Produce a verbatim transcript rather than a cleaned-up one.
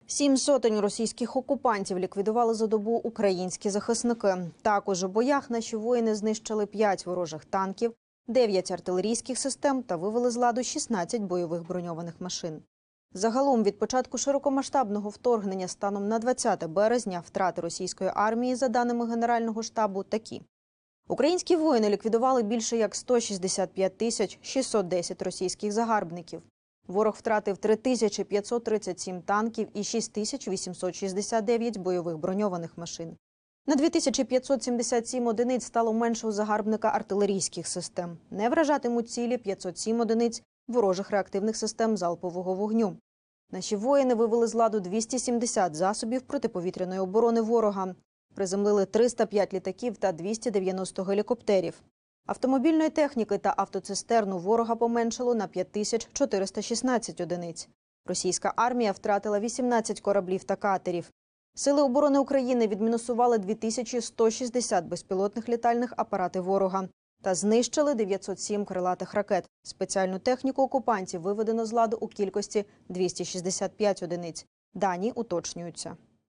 Сім сотень російських окупантів ліквідували за добу українські захисники. Також у боях наші воїни знищили п'ять ворожих танків, дев'ять артилерійських систем та вивели з ладу шістнадцять бойових броньованих машин. Загалом від початку широкомасштабного вторгнення станом на двадцяте березня втрати російської армії, за даними Генерального штабу, такі. Українські воїни ліквідували більше як сто шістдесят п'ять тисяч шістсот десять російських загарбників. Ворог втратив три тисячі п'ятсот тридцять сім танків і шість тисяч вісімсот шістдесят дев'ять бойових броньованих машин. На дві тисячі п'ятсот сімдесят сім одиниць стало менше у загарбника артилерійських систем. Не вражатимуть цілі п'ятсот сім одиниць ворожих реактивних систем залпового вогню. Наші воїни вивели з ладу двісті сімдесят засобів протиповітряної оборони ворога. Приземлили триста п'ять літаків та двісті дев'яносто гелікоптерів. Автомобільної техніки та автоцистерну ворога поменшало на п'ять тисяч чотириста шістнадцять одиниць. Російська армія втратила вісімнадцять кораблів та катерів. Сили оборони України відмінусували дві тисячі сто шістдесят безпілотних літальних апаратів ворога та знищили дев'ятсот сім крилатих ракет. Спеціальну техніку окупантів виведено з ладу у кількості двісті шістдесят п'ять одиниць. Дані уточнюються.